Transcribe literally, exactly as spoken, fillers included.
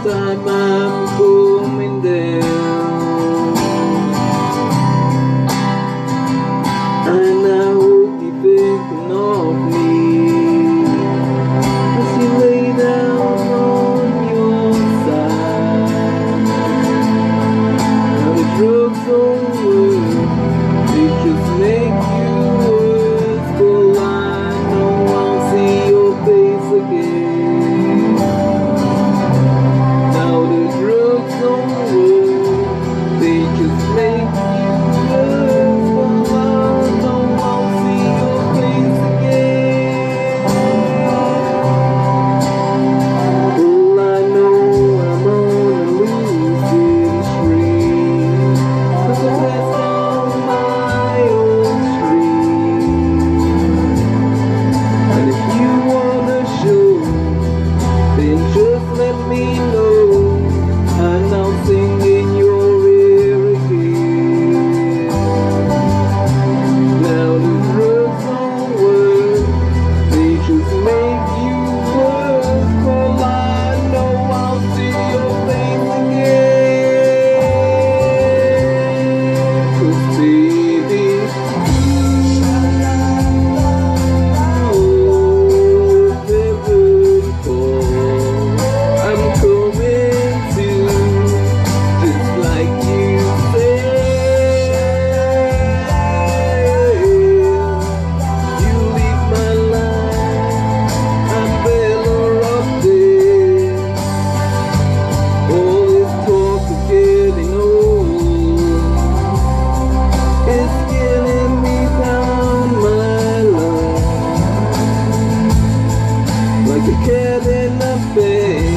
time I'm coming down, and I hope you're thinking of me as you lay down on your side. Now the drugs don't work, they just make you worse. But I know I'll see your face again. Now the drugs don't work, they just make you worse. But I know I'll see your face again. Well, I know I'm on a losing streak, 'cause I passed on my own street. And if you wanna show, then just let me know, and I'll sing in your ear again. Now the drugs don't work, they just make you worse. Well, I know I'll see your face again. 'Cause baby, I'm coming to, just like you said. You leave my life, I'm better off dead. All this talk of getting old is getting me down my line, like a cat in a bed.